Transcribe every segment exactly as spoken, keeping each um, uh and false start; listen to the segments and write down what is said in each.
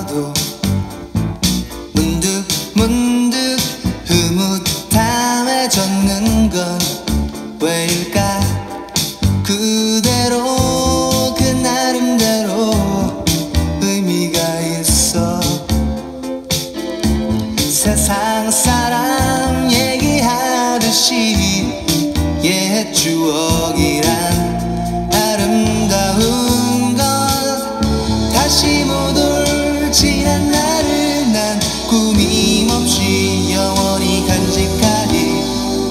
들어도 문득 문득 흐뭇함해졌는 건 왜일까? 그대로 그 나름대로 의미가 있어. 세상 사람 얘기하듯이 옛 추억이란 아름다운 것 다시 못 올 지난 날을 난 꾸밈없이 영원히 간직하리.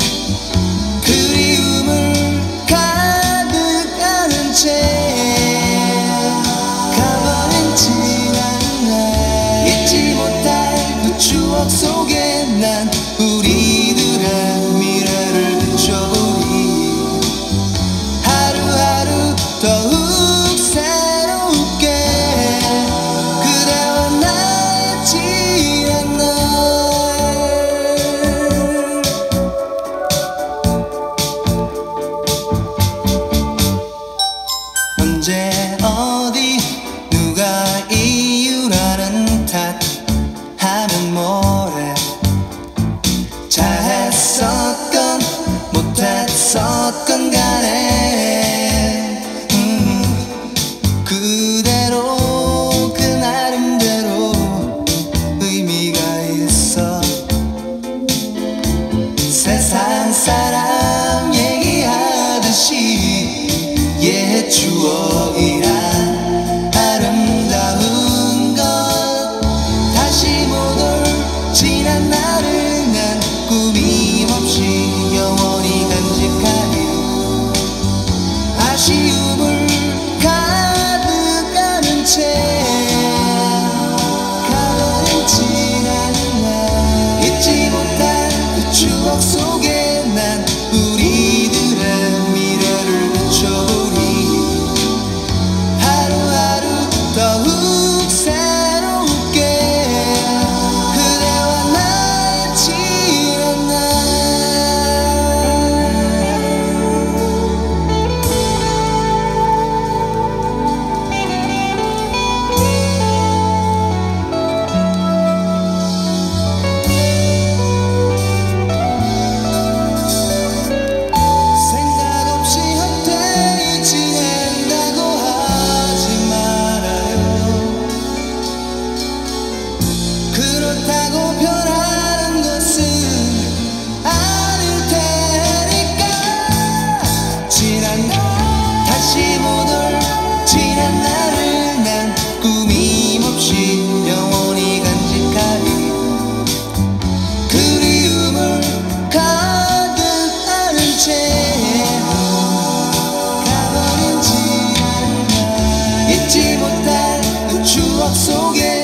그리움을 가득하는 채 가버린 지난 날 잊지 못할 그 추억 속에 난 우리들의 미래를 비춰보리. 하루하루 더욱 새롭게 그대와 나의 지난 날. 언제 어디 누가 이유라는 탓 하면 뭐래. 잘했었건 못했었건 간에 음, 그대로 그 나름대로 의미가 있어. 세상 사람 얘기하듯이 옛 추억이란 아름다운 것 다시 못 올 지난 날을 난 꾸밈없이 영원히 간직하리. 아쉬움을 가득하는 채 가버린 지난 날 잊지 못할 그 추억 속에 난 우리들의 미래를 비춰보리. 하루하루 더욱 새롭게 그대와 나의 지난 날. 생각 없이 헛되이 지낸다고 하지 말아요. 그렇다고 변하는 것은 아닐 테니까. 지난 날 다시 못 올 지난 날을 난 꾸밈없이 영원히 간직하리. 그리움을 가득하는 채 가버린 지난 날 잊지 못할 그 추억 속에